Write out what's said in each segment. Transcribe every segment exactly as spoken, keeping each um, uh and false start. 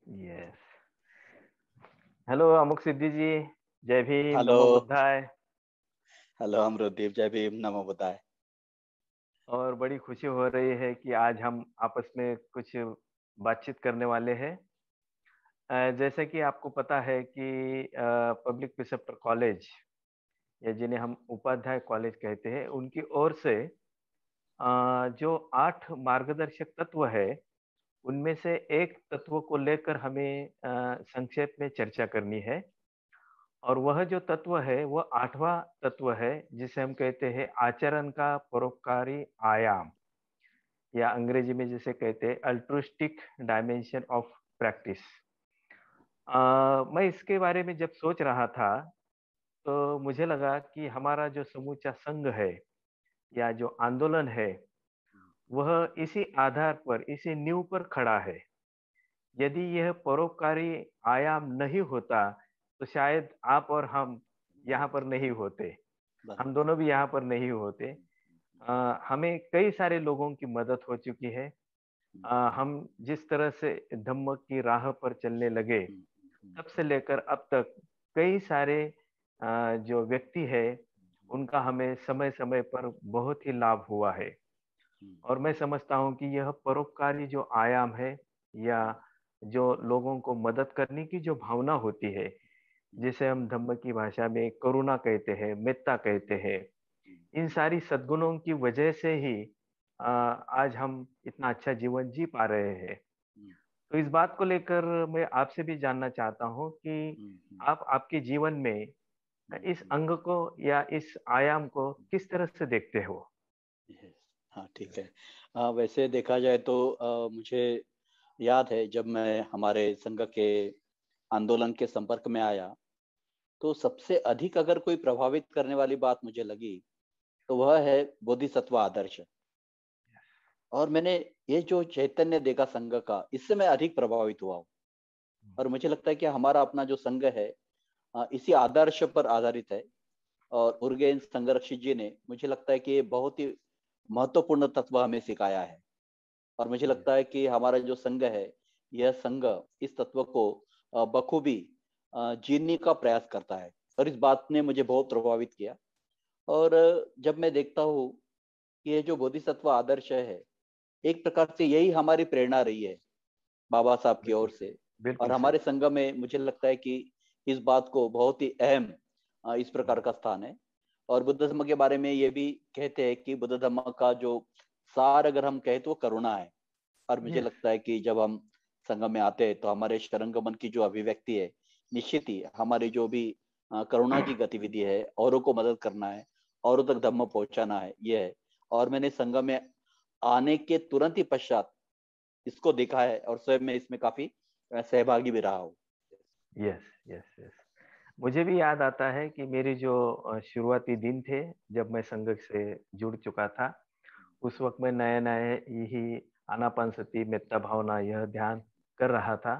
Yes. Hello अमुक सिद्धि जी, जय Bhim, hello. नमो बुद्धाय। Hello अमरुदीप, जय भीम, नमो बुद्धाय। और बड़ी खुशी हो रही है कि आज हम आपस में कुछ बातचीत करने वाले हैं। अ, जैसे कि आपको पता है कि पब्लिक प्रिसेप्टर कॉलेज, या जिन्हें हम उपाध्याय कॉलेज कहते हैं, उनकी ओर से अ, जो आठ मार्गदर्शक तत्व है, उनमें से एक तत्व को लेकर हमें अ, संक्षेप में चर्चा करनी है। और वह जो तत्व है वह आठवां तत्व है, जिसे हम कहते हैं आचरण का परोपकारी आयाम, या अंग्रेजी में जिसे कहते हैं अल्ट्रुइस्टिक डायमेंशन ऑफ प्रैक्टिस। मैं इसके बारे में जब सोच रहा था तो मुझे लगा कि हमारा जो समूचा संघ है या जो आंदोलन है, वह इसी आधार पर, इसी नींव पर खड़ा है। यदि यह परोपकारी आयाम नहीं होता तो शायद आप और हम यहाँ पर नहीं होते, हम दोनों भी यहाँ पर नहीं होते। अ, हमें कई सारे लोगों की मदद हो चुकी है। अ, हम जिस तरह से धम्म की राह पर चलने लगे, तब से लेकर अब तक कई सारे अ, जो व्यक्ति है, उनका हमें समय समय पर बहुत ही लाभ हुआ है। और मैं समझता हूँ कि यह परोपकारी जो आयाम है, या जो लोगों को मदद करने की जो भावना होती है, जिसे हम धम्म की भाषा में करुणा कहते हैं, मेत्ता कहते हैं, इन सारी सद्गुणों की वजह से ही आ, आज हम इतना अच्छा जीवन जी पा रहे हैं। तो इस बात को लेकर मैं आपसे भी जानना चाहता हूँ कि आप आपके जीवन में इस अंग को या इस आयाम को किस तरह से देखते हो? हाँ, ठीक है। आ, वैसे देखा जाए तो आ, मुझे याद है जब मैं हमारे संघ के आंदोलन के संपर्क में आया, तो सबसे अधिक अगर कोई प्रभावित करने वाली बात मुझे लगी तो वह है बोधिसत्व आदर्श। और मैंने ये जो चैतन्य देखा संघ का, इससे मैं अधिक प्रभावित हुआ हूँ। और मुझे लगता है कि हमारा अपना जो संघ है आ, इसी आदर्श पर आधारित है। और उर्गेन संघरक्षित जी ने, मुझे लगता है कि ये बहुत ही महत्वपूर्ण तत्व हमें सिखाया है। और मुझे लगता है कि हमारा जो संघ है, यह संघ इस तत्व को अ, बखूबी अ, जीने का प्रयास करता है। और इस बात ने मुझे बहुत प्रभावित किया। और अ, जब मैं देखता हूँ कि ये जो बोधिसत्व आदर्श है, एक प्रकार से यही हमारी प्रेरणा रही है बाबा साहब की ओर बिल्कुल से। और बिल्कुल सही। हमारे संघ में मुझे लगता है कि इस बात को बहुत ही अहम अ, इस प्रकार का स्थान है। और बुद्ध धर्म के बारे में ये भी कहते हैं कि बुद्ध धर्म का जो सार अगर हम कहें तो वो करुणा है। और मुझे यस। लगता है कि जब हम संघ में आते हैं तो हमारे शरणगमन की जो अभिव्यक्ति है, निश्चित ही हमारी जो भी अ, करुणा की गतिविधि है, औरों को मदद करना है, औरों तक धम्म पहुंचाना है, ये है। और मैंने संघ में आने के तुरंत ही पश्चात इसको देखा है और स्वयं मैं इसमें काफी अ, सहभागी भी रहा हूँ। Yes yes yes. मुझे भी याद आता है कि मेरे जो अ, शुरुआती दिन थे, जब मैं संघ से जुड़ चुका था, उस वक्त मैं नए नए यही आनापानसति, मेत्ता भावना, यह ध्यान कर रहा था।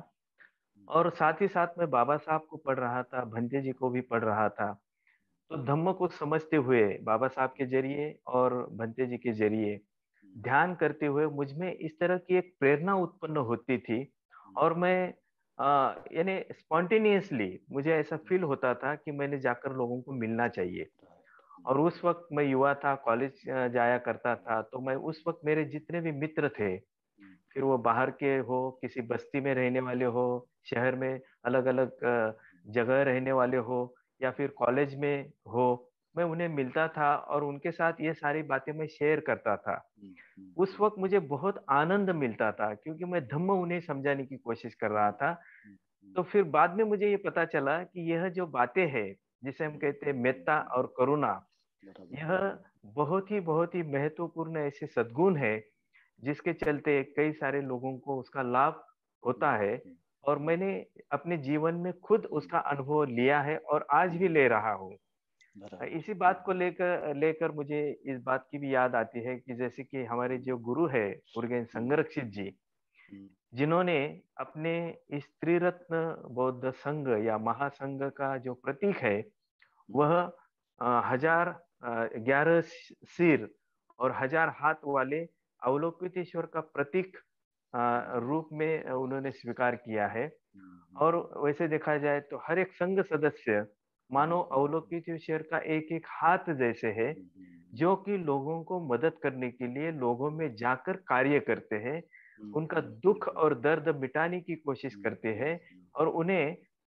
और साथ ही साथ मैं बाबा साहब को पढ़ रहा था, भंते जी को भी पढ़ रहा था। तो धम्म को समझते हुए बाबा साहब के जरिए और भंते जी के जरिए ध्यान करते हुए मुझ में इस तरह की एक प्रेरणा उत्पन्न होती थी। और मैं अ, यानी स्पॉन्टेनियसली मुझे ऐसा फील होता था कि मैंने जाकर लोगों को मिलना चाहिए। और उस वक्त मैं युवा था, कॉलेज जाया करता था, तो मैं उस वक्त मेरे जितने भी मित्र थे, फिर वो बाहर के हो, किसी बस्ती में रहने वाले हो, शहर में अलग अलग जगह रहने वाले हो, या फिर कॉलेज में हो, मैं उन्हें मिलता था और उनके साथ ये सारी बातें मैं शेयर करता था। उस वक्त मुझे बहुत आनंद मिलता था, क्योंकि मैं धम्म उन्हें समझाने की कोशिश कर रहा था। तो फिर बाद में मुझे ये पता चला कि यह जो बातें हैं, जिसे हम कहते हैं मेत्ता और करुणा, यह बहुत ही बहुत ही महत्वपूर्ण ऐसे सद्गुण है, जिसके चलते कई सारे लोगों को उसका लाभ होता है। और मैंने अपने जीवन में खुद उसका अनुभव लिया है और आज भी ले रहा हूँ। इसी बात को लेकर लेकर मुझे इस बात की भी याद आती है कि जैसे कि हमारे जो गुरु है उर्गेन संघरक्षित जी, जिन्होंने अपने इस त्रिरत्न बौद्ध संघ या महासंघ का जो प्रतीक है, वह अ, हजार ग्यारह सिर और हजार हाथ वाले अवलोकितेश्वर का प्रतीक रूप में उन्होंने स्वीकार किया है। और वैसे देखा जाए तो हर एक संघ सदस्य मानो अवलोकितेश्वर का एक एक हाथ जैसे है, जो कि लोगों को मदद करने के लिए लोगों में जाकर कार्य करते हैं, उनका दुख और दर्द मिटाने की कोशिश करते हैं और उन्हें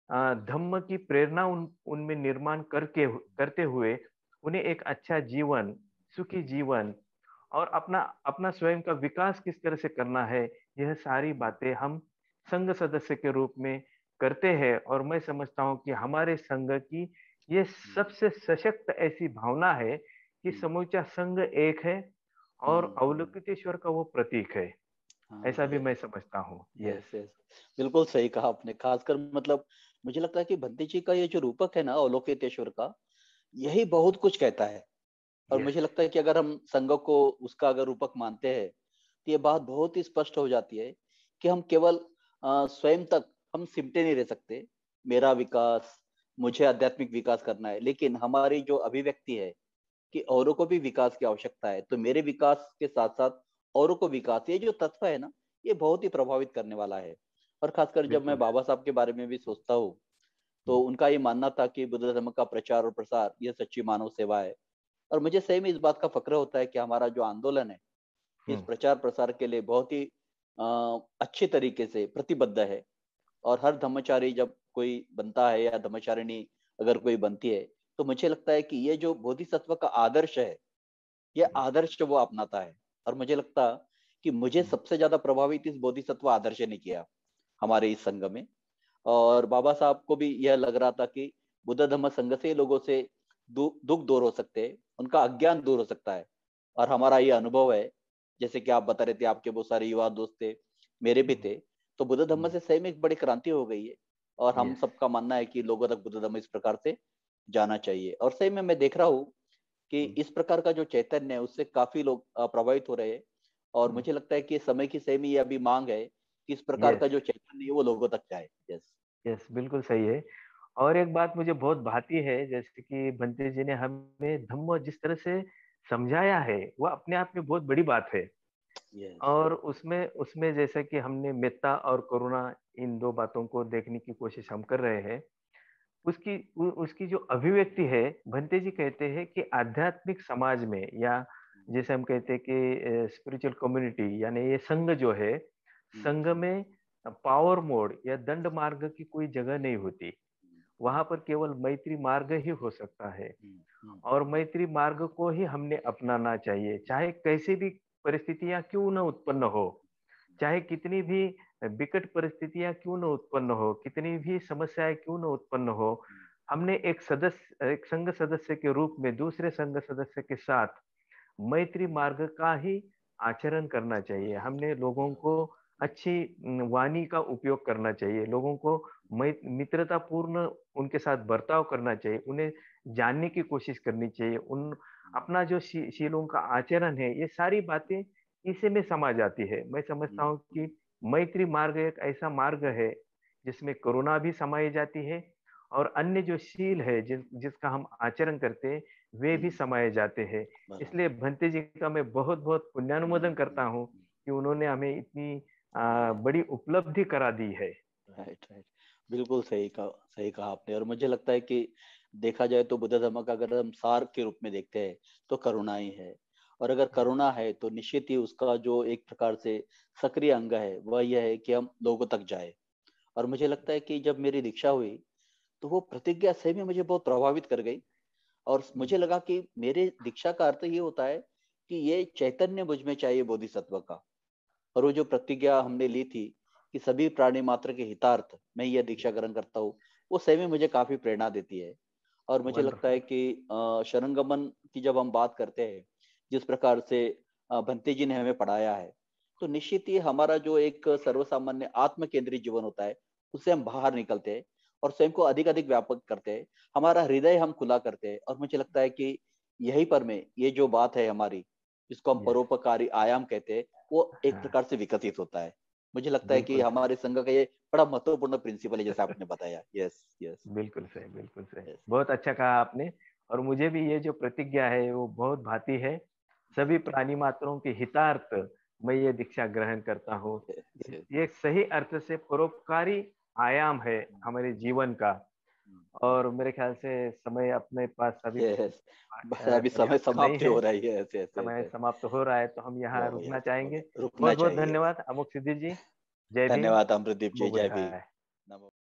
धम्म की प्रेरणा उन उनमें निर्माण करके करते हुए उन्हें एक अच्छा जीवन, सुखी जीवन और अपना अपना स्वयं का विकास किस तरह से करना है, यह सारी बातें हम संघ सदस्य के रूप में करते हैं। और मैं समझता हूँ कि हमारे संघ की ये सबसे सशक्त ऐसी भावना है कि समूचा संघ एक है और अवलोकितेश्वर का वो प्रतीक है। ऐसा भी मैं समझता हूँ। यस यस, बिल्कुल सही कहा आपने। खासकर मतलब मुझे लगता है कि भंते जी का ये जो रूपक है ना अवलोकितेश्वर का, यही बहुत कुछ कहता है। और मुझे लगता है कि अगर हम संघ को उसका अगर रूपक मानते हैं तो ये बात बहुत ही स्पष्ट हो जाती है कि हम केवल स्वयं तक हम सिमटे नहीं रह सकते, मेरा विकास, मुझे आध्यात्मिक विकास करना है, लेकिन हमारी जो अभिव्यक्ति है कि औरों को भी विकास की आवश्यकता है, तो मेरे विकास के साथ साथ औरों को विकास, ये जो तत्व है ना, ये बहुत ही प्रभावित करने वाला है। और खासकर जब मैं बाबा साहब के बारे में भी सोचता हूँ तो उनका ये मानना था कि बुद्ध धर्म का प्रचार और प्रसार ये सच्ची मानव सेवा है। और मुझे सही में इस बात का फक्र होता है कि हमारा जो आंदोलन है इस प्रचार प्रसार के लिए बहुत ही अच्छे तरीके से प्रतिबद्ध है। और हर धर्मचारी जब कोई बनता है या धर्मचारिणी अगर कोई बनती है तो मुझे लगता है कि ये जो बोधिसत्व का आदर्श है, ये आदर्श वो अपनाता है। और मुझे लगता कि मुझे सबसे ज्यादा प्रभावित इस बोधिसत्व आदर्श ने किया हमारे इस संघ में। और बाबा साहब को भी यह लग रहा था कि बुद्ध धम्म संघ से लोगों से दुख दूर हो सकते हैं, उनका अज्ञान दूर हो सकता है। और हमारा ये अनुभव है, जैसे कि आप बता रहे थे आपके बहुत सारे युवा दोस्त थे, मेरे भी थे, तो बुद्ध धम्म से सही में एक बड़ी क्रांति हो गई है। और हम सबका मानना है कि लोगों तक बुद्ध धम्म इस प्रकार से जाना चाहिए। और सही में मैं देख रहा हूँ कि इस प्रकार का जो चैतन्य है उससे काफी लोग प्रभावित हो रहे हैं। और मुझे लगता है कि समय की सही में ये अभी मांग है कि इस प्रकार का जो चैतन्य है वो लोगों तक जाए। यस यस, बिल्कुल सही है। और एक बात मुझे बहुत भाती है, जैसे कि भंते जी ने हमें धम्म जिस तरह से समझाया है वो अपने आप में बहुत बड़ी बात है। yes. और उसमें उसमें जैसे कि हमने मेत्ता और करुणा इन दो बातों को देखने की कोशिश हम कर रहे हैं, उसकी उ, उसकी जो अभिव्यक्ति है, भंते जी कहते हैं कि आध्यात्मिक समाज में या जैसे हम कहते हैं कि स्पिरिचुअल कम्युनिटी यानी ये संघ जो है, संघ में पावर मोड या दंड मार्ग की कोई जगह नहीं होती। वहां पर केवल मैत्री मार्ग ही हो सकता है और मैत्री मार्ग को ही हमने अपनाना चाहिए, चाहे कैसी भी परिस्थितियां क्यों न उत्पन्न हो, चाहे कितनी भी विकट परिस्थितियां क्यों न उत्पन्न हो, कितनी भी समस्याएं क्यों न उत्पन्न हो, हमने एक सदस्य एक संघ सदस्य के रूप में दूसरे संघ सदस्य के साथ मैत्री मार्ग का ही आचरण करना चाहिए। हमने लोगों को अच्छी वाणी का उपयोग करना चाहिए, लोगों को मित्रता पूर्ण उनके साथ बर्ताव करना चाहिए, उन्हें जानने की कोशिश करनी चाहिए, उन अपना जो शीलों का आचरण है, ये सारी बातें इसी में समा जाती है। मैं समझता हूँ कि मैत्री मार्ग एक ऐसा मार्ग है जिसमें करुणा भी समाई जाती है और अन्य जो शील है जिस जिसका हम आचरण करते हैं वे भी समाये जाते हैं। इसलिए भंते जी का मैं बहुत बहुत पुण्यानुमोदन करता हूँ कि उन्होंने हमें इतनी आ, बड़ी उपलब्धि करा दी है। राइट राइट, बिल्कुल सही कहा, सही कहा आपने। और मुझे लगता है कि देखा जाए तो बुद्ध धर्म का अगर हम सार के रूप में देखते हैं तो करुणा ही है। और अगर करुणा है तो निश्चित ही उसका जो एक प्रकार से सक्रिय अंग है वह यह है कि हम लोगों तक जाए। और मुझे लगता है कि जब मेरी दीक्षा हुई तो वो प्रतिज्ञा सही में मुझे बहुत प्रभावित कर गई। और मुझे लगा कि मेरे दीक्षा का अर्थ ये होता है कि ये चैतन्य मुझ में चाहिए बोधिसत्व का। और वो जो प्रतिज्ञा हमने ली थी कि सभी प्राणी मात्र के हितार्थ मैं यह दीक्षा ग्रहण करता हूँ, वो सही में मुझे काफी प्रेरणा देती है। और मुझे लगता है कि शरणगमन की जब हम बात करते हैं, जिस प्रकार से भंते जी ने हमें पढ़ाया है, तो निश्चित ही हमारा जो एक सर्वसामान्य आत्म केंद्रित जीवन होता है उससे हम बाहर निकलते हैं और स्वयं को अधिक अधिक व्यापक करते हैं, हमारा हृदय हम खुला करते हैं। और मुझे लगता है कि यहीं पर में ये जो बात है हमारी, जिसको हम परोपकारी आयाम कहते हैं, वो एक प्रकार से विकसित होता है। मुझे लगता है कि हमारे संघ का ये बड़ा महत्वपूर्ण प्रिंसिपल है, जैसे आपने बताया। यस यस, बिल्कुल सही, बिल्कुल सही, बहुत अच्छा कहा आपने। और मुझे भी ये जो प्रतिज्ञा है वो बहुत भाती है, सभी प्राणी मात्रों के हितार्थ मैं ये दीक्षा ग्रहण करता हूँ। ये एक सही अर्थ से परोपकारी आयाम है हमारे जीवन का। और मेरे ख्याल से समय अपने पास अभी यस, बस अभी समय पर्याप्त नहीं समाप्ति है, हो रही है, ऐसे ऐसे समय ऐसे। समाप्त हो रहा है, तो हम यहाँ ओह रुकना यस, चाहेंगे। रुकना बहुत बहुत चाहिए। धन्यवाद अमोघ सिद्धि जी। जय भीम, धन्यवाद अमृतदीप जी, नमो जय भीम। बुद्धाय। नमो